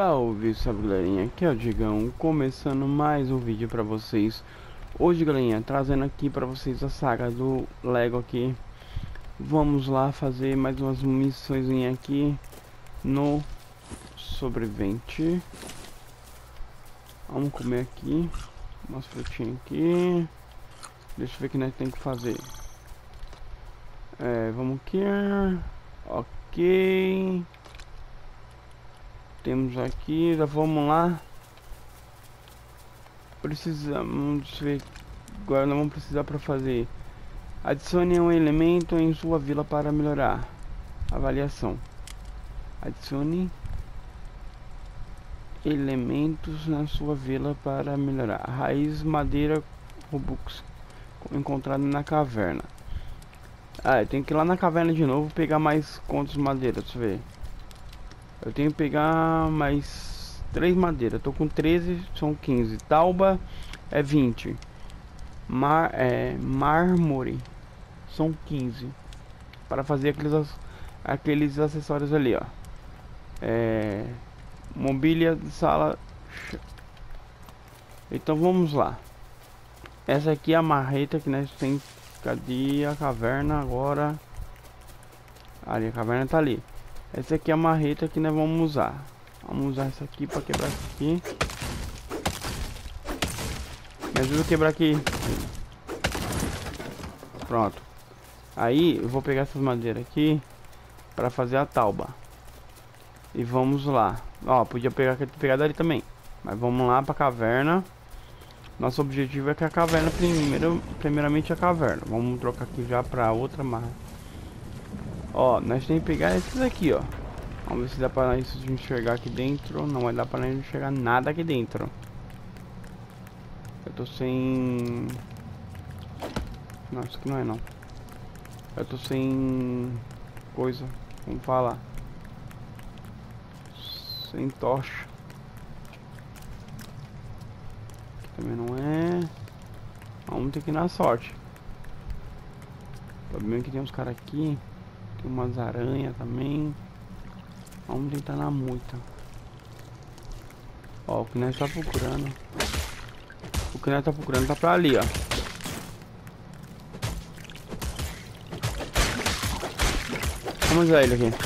Salve, salve galerinha, aqui é o Digão, começando mais um vídeo pra vocês. Hoje galerinha, trazendo aqui pra vocês a saga do Lego aqui. Vamos lá fazer mais umas missões aqui no sobrevivente. Vamos comer aqui, umas frutinhas aqui. Deixa eu ver o que nós temos que fazer. Vamos aqui, ok. Temos aqui, já vamos lá. Precisamos, deixa eu ver. Agora não vamos precisar para fazer. Adicione um elemento em sua vila para melhorar. Avaliação. Adicione elementos na sua vila para melhorar. Raiz madeira Robux encontrada na caverna. Eu tenho que ir lá na caverna de novo pegar mais contos de madeira, deixa eu ver. Eu tenho que pegar mais 3 madeiras. Tô com 13, são 15. Tauba é 20. Mármore são 15. Para fazer aqueles acessórios ali, ó. Mobília de sala. Então vamos lá. Essa aqui é a marreta que nós temos. Cadê a caverna agora? Ali, a caverna tá ali. Essa aqui é a marreta que nós vamos usar. Vamos usar essa aqui para quebrar isso aqui. Me ajuda a quebrar aqui. Pronto. Aí eu vou pegar essas madeiras aqui para fazer a tauba. E vamos lá. Ó, podia pegar dali também. Mas vamos lá para a caverna. Nosso objetivo é que a caverna primeiramente a caverna. Vamos trocar aqui já para outra marra. Ó, nós temos que pegar esses aqui, ó. Vamos ver se dá pra isso de enxergar aqui dentro. Não vai dar pra nem enxergar nada aqui dentro. Eu tô sem... Não, isso aqui não é não. Eu tô sem... coisa, vamos falar. Sem tocha. Aqui também não é. Vamos ter que ir na sorte. O problema é que tem uns caras aqui. Tem umas aranhas também. Vamos tentar na muita. Ó, o que nós tá procurando. O que nós tá procurando tá pra ali, ó. Vamos usar ele aqui.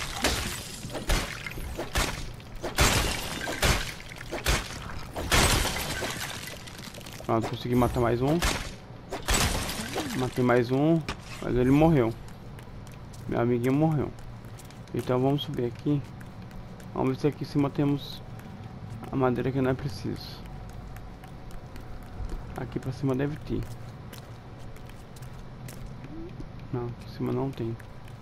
Pronto, consegui matar mais um. Matei mais um. Mas ele morreu. Meu amiguinho morreu. Então vamos subir aqui. Vamos ver se aqui em cima temos a madeira que não é preciso. Aqui pra cima deve ter. Não, aqui em cima não tem.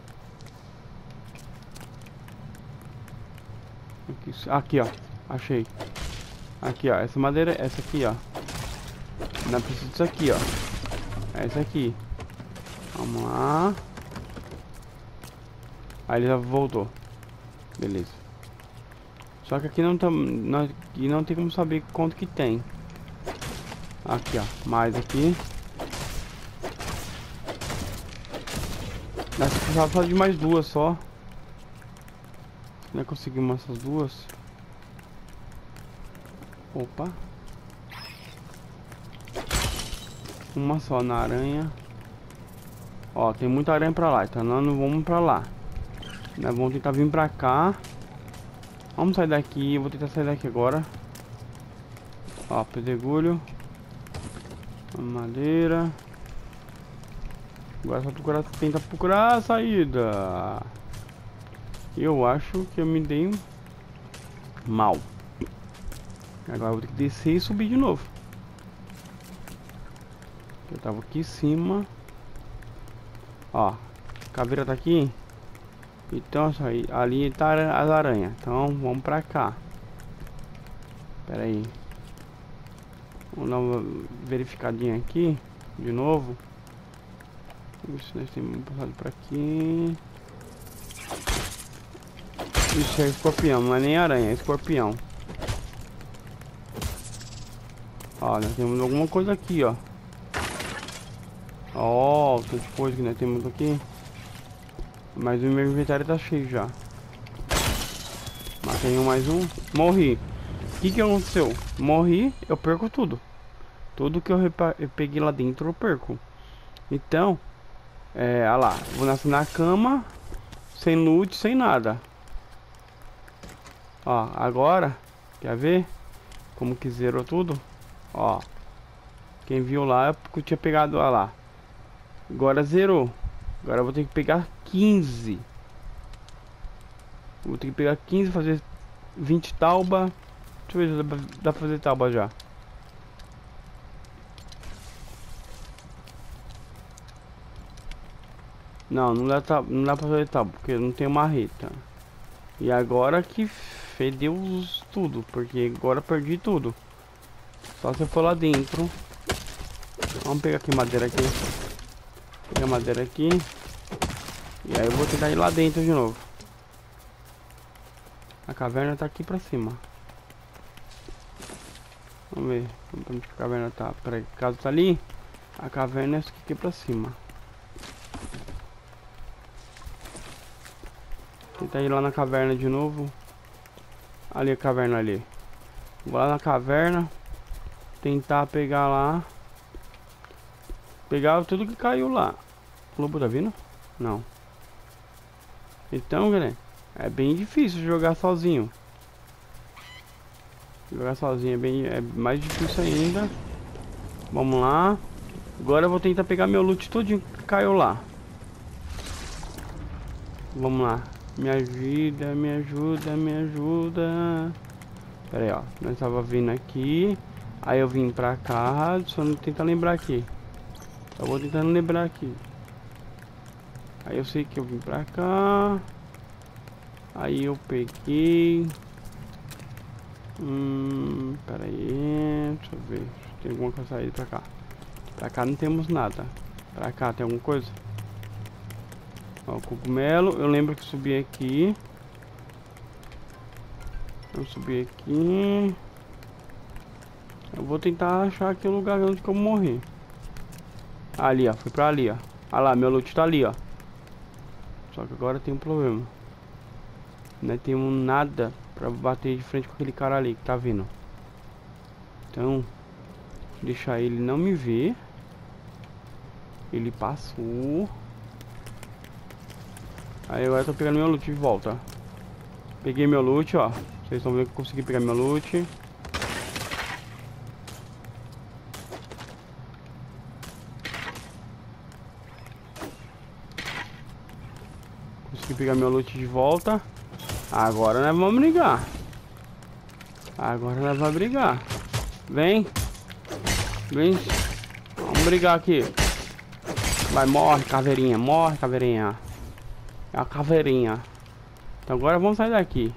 Aqui ó, achei. Aqui ó, essa madeira, essa aqui ó. Não é preciso disso aqui ó. Essa aqui. Vamos lá. Aí ele já voltou. Beleza. Só que aqui aqui não tem como saber quanto que tem. Aqui, ó. Mais aqui. Nós precisamos só de mais duas só. Não conseguimos essas duas. Opa. Uma só na aranha. Ó, tem muita aranha pra lá. Então nós não vamos pra lá. Nós vamos tentar vir pra cá. Vamos sair daqui. Eu vou tentar sair daqui agora. Ó, pedregulho. Madeira. Agora só tentar procurar a saída. Eu acho que eu me dei mal. Agora eu vou ter que descer e subir de novo. Eu tava aqui em cima. Ó, a caveira tá aqui. Então, só aí, ali tá as aranhas. Então, vamos pra cá. Pera aí. Vamos dar uma verificadinha aqui. De novo. Vamos ver se nós temos passado por aqui. Isso é escorpião, não é nem aranha, é escorpião. Ó, nós temos alguma coisa aqui, ó. Ó, tanto de coisa que nós temos aqui. Mas o meu inventário tá cheio já. Tenho mais um. Morri. O que aconteceu? Morri, eu perco tudo. Tudo que eu peguei lá dentro eu perco. Então, olha lá. Vou nascer na cama. Sem loot, sem nada. Ó, agora. Quer ver? Como que zerou tudo? Ó. Quem viu lá, é porque eu tinha pegado, olha lá. Agora zerou. Agora eu vou ter que pegar 15. Vou ter que pegar 15, fazer 20 tauba. Deixa eu ver se dá pra fazer tauba já. Não, não dá pra fazer tauba, porque eu não tenho marreta. E agora que fedeu tudo, porque agora eu perdi tudo. Só se eu for lá dentro. Vamos pegar aqui madeira aqui. Pegar madeira aqui. E aí eu vou tentar ir lá dentro de novo. A caverna tá aqui pra cima. Vamos ver onde a caverna tá. Peraí, a casa tá ali. A caverna é essa aqui pra cima. Tentar ir lá na caverna de novo. Ali a caverna ali. Vou lá na caverna. Tentar pegar lá. Pegar tudo que caiu lá. O lobo tá vindo? Não. Então, galera, é bem difícil jogar sozinho. Jogar sozinho é mais difícil ainda. Vamos lá. Agora eu vou tentar pegar meu loot todinho que caiu lá. Vamos lá. Me ajuda, me ajuda, me ajuda. Pera aí, ó. Nós tava vindo aqui. Aí eu vim pra cá. Só não tentar lembrar aqui. Eu vou tentando lembrar aqui. Aí eu sei que eu vim pra cá. Aí eu peguei. Pera aí. Deixa eu ver. Tem alguma coisa aí pra cá. Pra cá não temos nada. Pra cá tem alguma coisa? Ó, o cogumelo. Eu lembro que subi aqui. Eu subi aqui. Eu vou tentar achar aqui o lugar onde que eu morri. Ali, ó. Fui pra ali, ó. Ah lá, meu loot tá ali, ó. Só que agora tem um problema. Não temos nada pra bater de frente com aquele cara ali que tá vindo. Então, deixar ele não me ver. Ele passou. Aí agora eu tô pegando meu loot de volta. Peguei meu loot, ó. Vocês estão vendo que eu consegui pegar meu loot. Consegui pegar meu loot de volta. Agora nós vamos brigar. Agora nós vamos brigar. Vem. Vem. Vamos brigar aqui. Vai, morre, caveirinha. Morre, caveirinha. É a caveirinha. Então agora vamos sair daqui.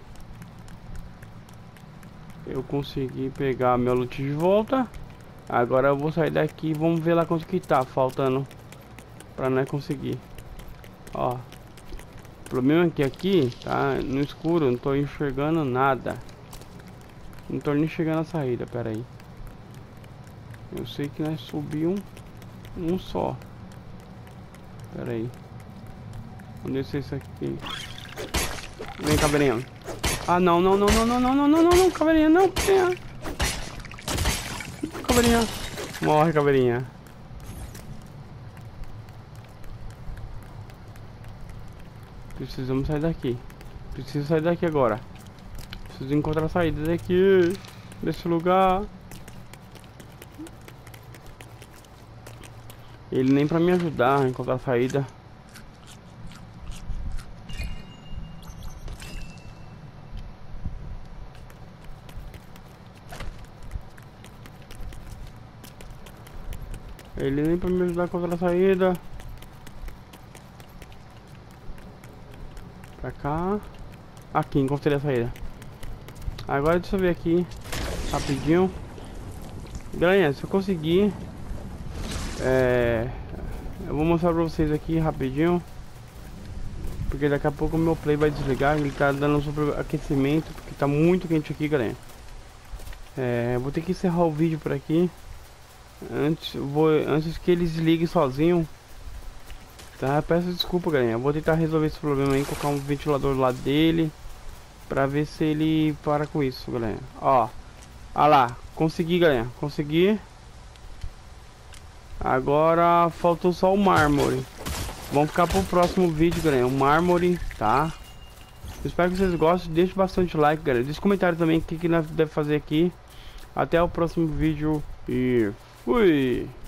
Eu consegui pegar meu loot de volta. Agora eu vou sair daqui e vamos ver lá quanto que tá faltando pra nós conseguir. Ó. O problema é que aqui tá no escuro, não tô enxergando nada. Não tô nem chegando a saída, pera aí. Eu sei que nós subimos um só. Pera aí. Vamos descer isso aqui. Vem, caveirinha. Ah, não, não, não, não, não, não, não, não, não, não, caveirinha, não, caveirinha. Caveirinha. Morre, caveirinha. Precisamos sair daqui. Preciso sair daqui agora. Preciso encontrar a saída daqui. Desse lugar. Ele nem pra me ajudar a encontrar a saída. Ele nem pra me ajudar a encontrar a saída. Pra cá. Aqui, encontrei a saída. Agora deixa eu ver aqui rapidinho. Galera, se eu conseguir, eu vou mostrar pra vocês aqui rapidinho. Porque daqui a pouco o meu play vai desligar. Ele tá dando superaquecimento, porque tá muito quente aqui, galera. Vou ter que encerrar o vídeo por aqui. Antes que ele desligue sozinho. Tá, peço desculpa, galera. Eu vou tentar resolver esse problema aí, colocar um ventilador do lado dele. Pra ver se ele para com isso, galera. Ó. Ah lá. Consegui, galera. Consegui. Agora faltou só o mármore. Vamos ficar pro próximo vídeo, galera. O mármore, tá? Espero que vocês gostem. Deixe bastante like, galera. Deixe comentário também o que nós devemos fazer aqui. Até o próximo vídeo. E fui!